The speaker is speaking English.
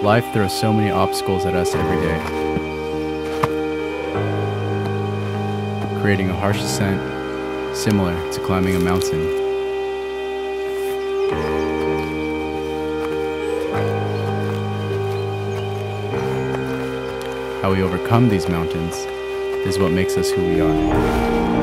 Life throws so many obstacles at us every day, creating a harsh ascent similar to climbing a mountain. How we overcome these mountains is what makes us who we are.